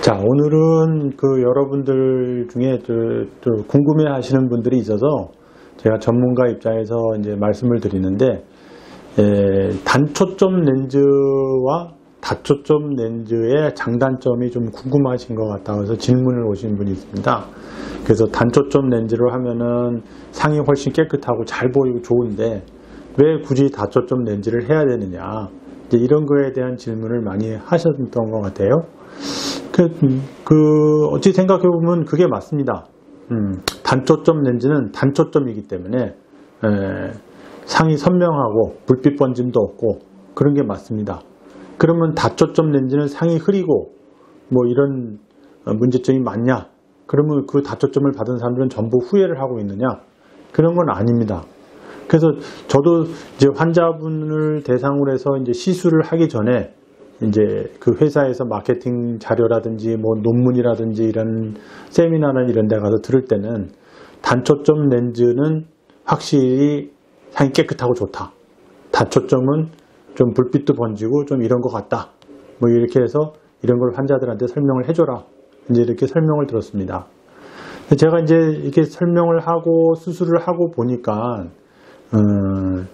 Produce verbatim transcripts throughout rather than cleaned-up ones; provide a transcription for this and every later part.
자, 오늘은 그 여러분들 중에 또, 또 궁금해 하시는 분들이 있어서 제가 전문가 입장에서 이제 말씀을 드리는데, 에, 단초점 렌즈와 다초점 렌즈의 장단점이 좀 궁금하신 것 같아서 질문을 오신 분이 있습니다. 그래서 단초점 렌즈로 하면은 상이 훨씬 깨끗하고 잘 보이고 좋은데 왜 굳이 다초점 렌즈를 해야 되느냐, 이제 이런 거에 대한 질문을 많이 하셨던 것 같아요. 그, 그 어찌 생각해보면 그게 맞습니다. 음, 단초점 렌즈는 단초점이기 때문에 에, 상이 선명하고 불빛 번짐도 없고 그런 게 맞습니다. 그러면 다초점 렌즈는 상이 흐리고 뭐 이런 문제점이 많냐? 그러면 그 다초점을 받은 사람들은 전부 후회를 하고 있느냐? 그런 건 아닙니다. 그래서 저도 이제 환자분을 대상으로 해서 이제 시술을 하기 전에 이제 그 회사에서 마케팅 자료라든지 뭐 논문이라든지 이런 세미나나 이런 데 가서 들을 때는 단초점 렌즈는 확실히 상이 깨끗하고 좋다. 다초점은 좀 불빛도 번지고 좀 이런 것 같다. 뭐 이렇게 해서 이런 걸 환자들한테 설명을 해줘라. 이제 이렇게 설명을 들었습니다. 제가 이제 이렇게 설명을 하고 수술을 하고 보니까 음,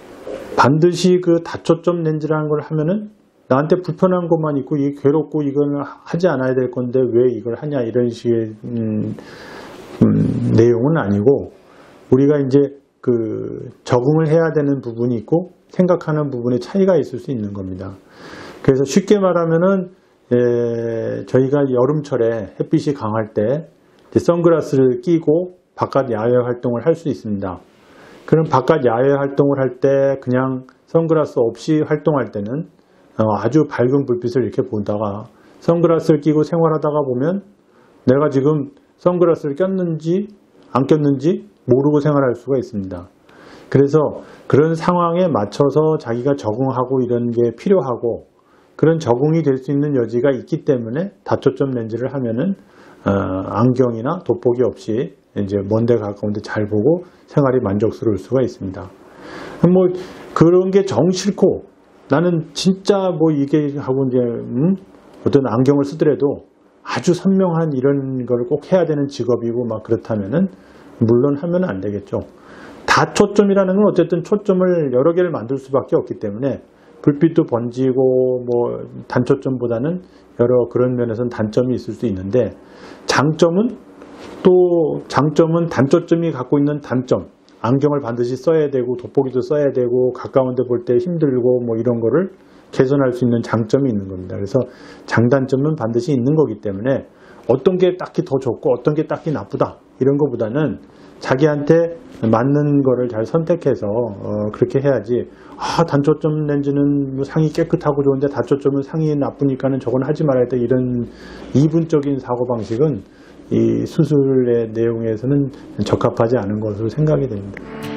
반드시 그 다초점 렌즈라는 걸 하면은 나한테 불편한 것만 있고 이게 괴롭고 이거는 하지 않아야 될 건데 왜 이걸 하냐 이런 식의 음, 음, 내용은 아니고 우리가 이제 그 적응을 해야 되는 부분이 있고 생각하는 부분에 차이가 있을 수 있는 겁니다. 그래서 쉽게 말하면은 에, 저희가 여름철에 햇빛이 강할 때 선글라스를 끼고 바깥 야외 활동을 할 수 있습니다. 그럼 바깥 야외 활동을 할 때 그냥 선글라스 없이 활동할 때는 어, 아주 밝은 불빛을 이렇게 보다가 선글라스를 끼고 생활하다가 보면 내가 지금 선글라스를 꼈는지 안 꼈는지 모르고 생활할 수가 있습니다. 그래서 그런 상황에 맞춰서 자기가 적응하고 이런 게 필요하고 그런 적응이 될 수 있는 여지가 있기 때문에 다초점 렌즈를 하면은 어, 안경이나 돋보기 없이 이제 먼데 가까운데 잘 보고 생활이 만족스러울 수가 있습니다. 뭐 그런 게 정 싫고 나는 진짜 뭐 이게 하고 이제 음? 어떤 안경을 쓰더라도 아주 선명한 이런 걸 꼭 해야 되는 직업이고 막 그렇다면은 물론 하면 안 되겠죠. 다초점이라는 건 어쨌든 초점을 여러 개를 만들 수밖에 없기 때문에 불빛도 번지고 뭐 단초점보다는 여러 그런 면에서는 단점이 있을 수 있는데 장점은 또 장점은 단초점이 갖고 있는 단점, 안경을 반드시 써야 되고 돋보기도 써야 되고 가까운 데 볼 때 힘들고 뭐 이런 거를 개선할 수 있는 장점이 있는 겁니다. 그래서 장단점은 반드시 있는 거기 때문에 어떤 게 딱히 더 좋고 어떤 게 딱히 나쁘다 이런 거보다는 자기한테 맞는 거를 잘 선택해서 어 그렇게 해야지 아 단초점 렌즈는 뭐 상이 깨끗하고 좋은데 다초점은 상이 나쁘니까는 저건 하지 말아야 돼 이런 이분적인 사고방식은 이 수술의 내용에서는 적합하지 않은 것으로 생각이 됩니다.